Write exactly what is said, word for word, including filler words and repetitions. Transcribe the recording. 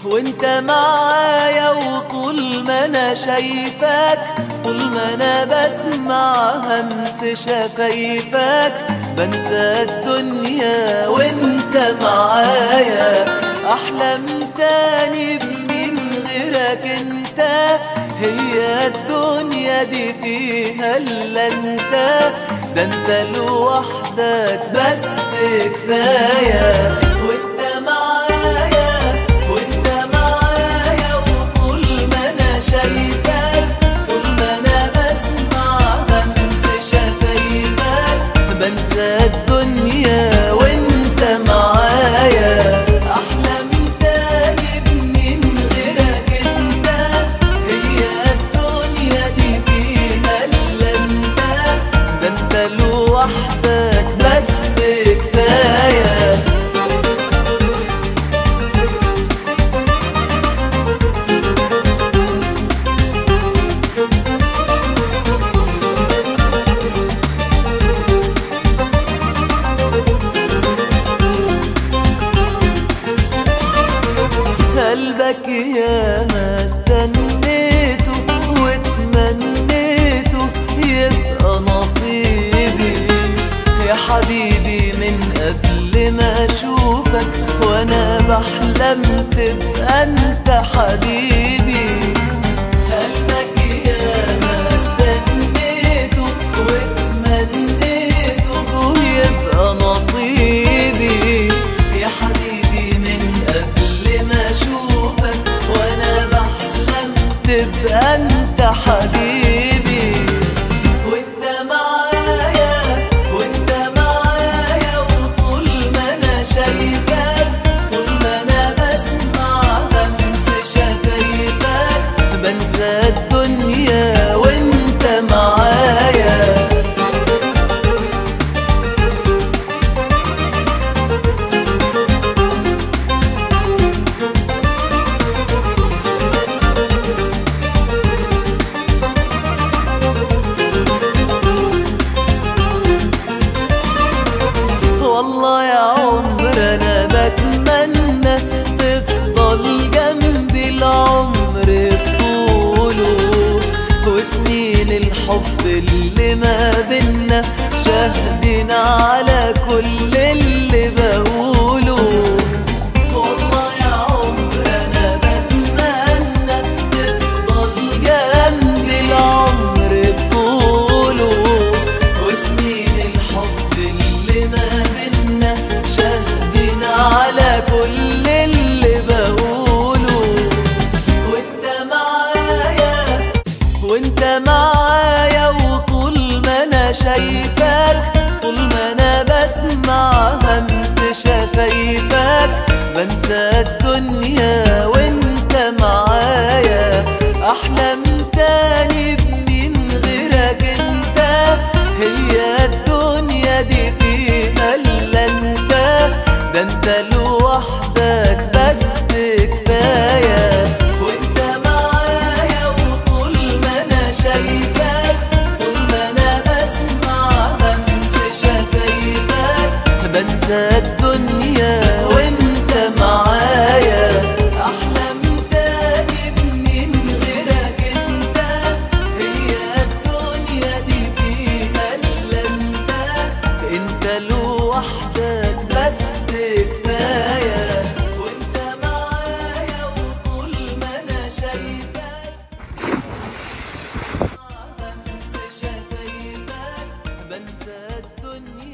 وانت معايا وطول ما انا شايفاك، طول ما انا بسمع همس شفايفك بنسى الدنيا وانت معايا. احلم تاني من غيرك انت، هي الدنيا دي فيها الا انت، ده انت لوحدك بس كفايه. وانت معايا وانت معايا وطول ما انا شايفاك، طول ما انا بسمع همس شفايفك بنسى الدنيا وانت معايا. احلم تاني من غيرك انت، هي الدنيا دي فيها الا انت، ده انت لوحدك بس كفايه. قلبك يا ما استنيته واتمنيته يبقى نصيبي يا حبيبي، من قبل ما اشوفك وانا بحلم تبقى انت حبيبي. قلبك يا ما استنيته واتمنيته يبقى نصيبي يا حبيبي، من قبل ما اشوفك وانا بحلم تبقى انت حبيبي. وانت معايا وانت معايا وطول ما انا شايفك، طول ما انا بسمع همس شفايفك بنسى الدنيا وانت معايا. والله يا عمر انا بتمنى تفضل جنبي العمر طوله، وسنين الحب اللي ما بينا شاهدين على كل اللي بقوله. والله يا عمر انا بتمنى تفضل جنبي العمر طوله، وسنين الحب اللي ما بينا شاهدين على كل اللي بقوله. وانت معايا وانت معايا وطول ما انا شايفاك، طول ما انا بسمع همس شفايفك بنسى الدنيا وانت معايا. احلم تاني من غيرك انت، هي الدنيا دي فيها الا انت، ده انت لوحدك بس كفايه. وانت معايا وطول ما انا شايفك، طول ما انا بسمع همس شفايفك بنسى الدنيا وانت معايا. احلم تاني من غيرك انت، هي الدنيا دي فيها الا انت، انت لوحدك بس كفايه. وانت معايا وطول ما انا شايفك همس شفايفك بنسى الدنيا